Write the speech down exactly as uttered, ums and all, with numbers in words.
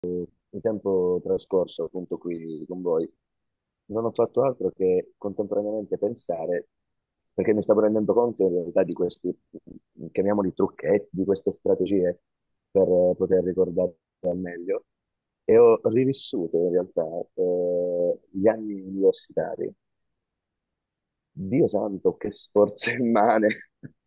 il tempo trascorso appunto qui con voi, non ho fatto altro che contemporaneamente pensare, perché mi stavo rendendo conto in realtà di questi, chiamiamoli trucchetti, di queste strategie per eh, poter ricordare al meglio, e ho rivissuto in realtà eh, gli anni universitari. Dio santo, che sforzo immane!